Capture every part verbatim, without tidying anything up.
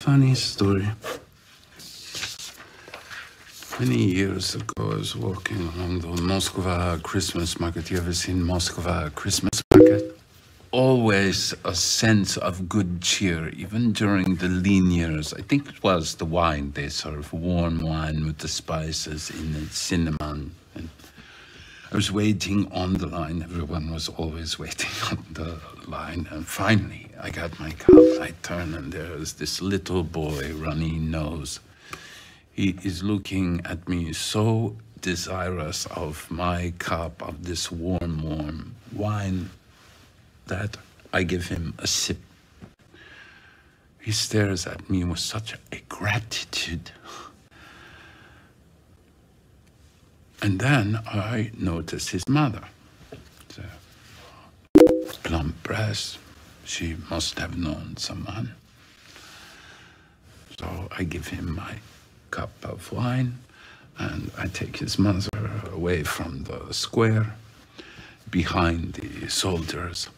Funny story. Many years ago, I was walking along the Moskva Christmas market. You ever seen Moskva Christmas market? Always a sense of good cheer, even during the lean years. I think it was the wine. They serve warm wine with the spices in it, cinnamon. And I was waiting on the line. Everyone was always waiting on the line. And finally, I got my cup. I turn and there's this little boy, runny nose. He is looking at me so desirous of my cup of this warm, warm wine that I give him a sip. He stares at me with such a gratitude. And then I notice his mother. The plump breast. She must have known someone. So I give him my cup of wine and I take his mother away from the square behind the soldiers.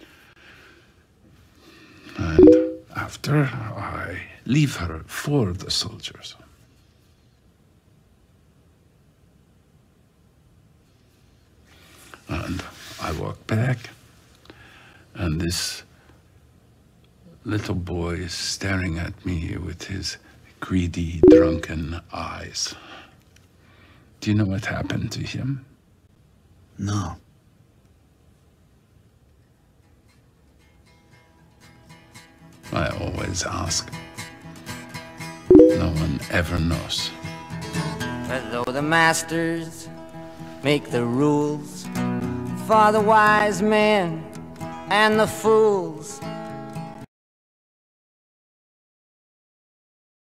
And after, I leave her for the soldiers. And I walk back, and this little boy is staring at me with his greedy, drunken eyes. Do you know what happened to him? No. I always ask. No one ever knows. But though the masters make the rules for the wise men and the fools,